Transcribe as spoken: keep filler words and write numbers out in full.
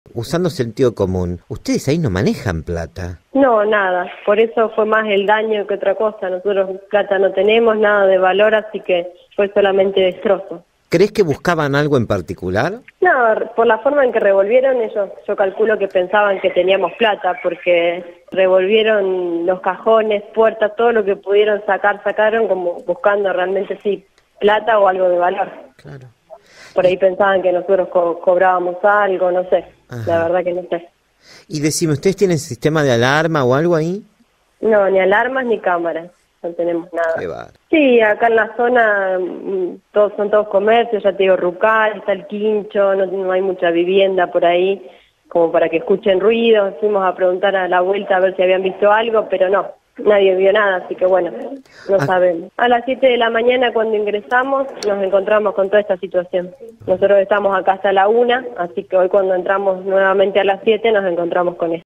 Usando sentido común, ustedes ahí no manejan plata. No, nada, por eso fue más el daño que otra cosa. Nosotros plata no tenemos, nada de valor, así que fue solamente destrozo. ¿Crees que buscaban algo en particular? No, por la forma en que revolvieron ellos, yo calculo que pensaban que teníamos plata, porque revolvieron los cajones, puertas, todo lo que pudieron sacar, sacaron como buscando realmente sí, plata o algo de valor. Claro. Por ahí pensaban que nosotros co cobrábamos algo, no sé, Ajá. La verdad que no sé. Y decime, ¿ustedes tienen sistema de alarma o algo ahí? No, ni alarmas ni cámaras, no tenemos nada. Qué bar. Sí, acá en la zona todos son todos comercios, ya te digo, Rucal, está el Quincho, no, no hay mucha vivienda por ahí, como para que escuchen ruidos. Fuimos a preguntar a la vuelta a ver si habían visto algo, pero no, nadie vio nada, así que bueno, no ah. sabemos. A las siete de la mañana cuando ingresamos nos encontramos con toda esta situación. Nosotros estamos acá hasta la una, así que hoy cuando entramos nuevamente a las siete nos encontramos con esto.